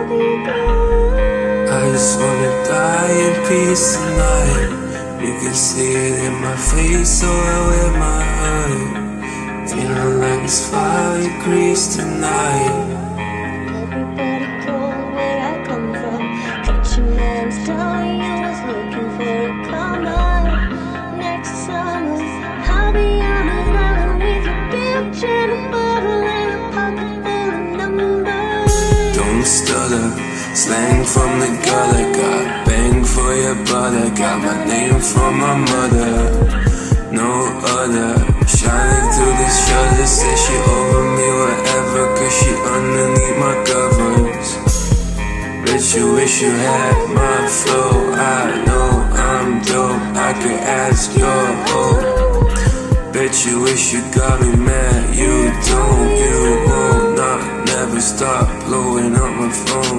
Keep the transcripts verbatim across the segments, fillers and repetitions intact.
I just wanna die in peace tonight. You can see it in my face, so I wear my hood. Feeling like it's five degrees tonight. Everybody cold where I come from. Country man's telling you was looking for a come up. Next summer, I'll be on an island with a beer can, a bottle and a pocket full of numbers. Don't stutter, slang from the gutter. Got bang for your brother, got my name from my mother. No other, shining through the shutters. Says she over me whatever, cause she underneath my covers. Bet you wish you had my flow. I know I'm dope, I could ask your hope. Bet you wish you got me mad. You don't, you won't, not never stop blowing up my phone.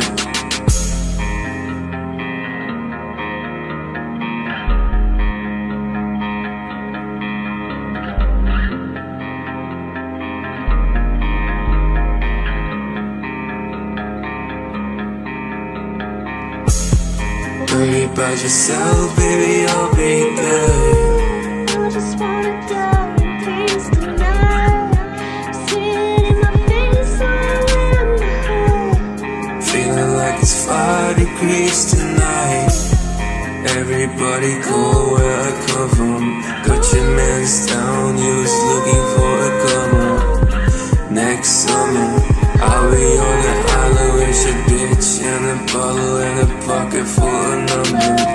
Worry about yourself, baby, I'll be good. I just wanna die in peace tonight. See it in my face, so I wear my hood. Feeling like it's five degrees tonight. Everybody cold where I come from. Got your man's down, you was looking for a come up. Next summer, I'll be on the island with your bitch and a bottle and a pocket full of numbers.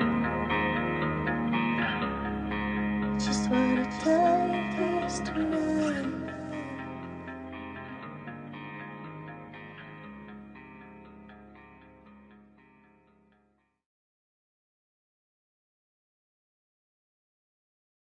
Just wanna die in peace tonight.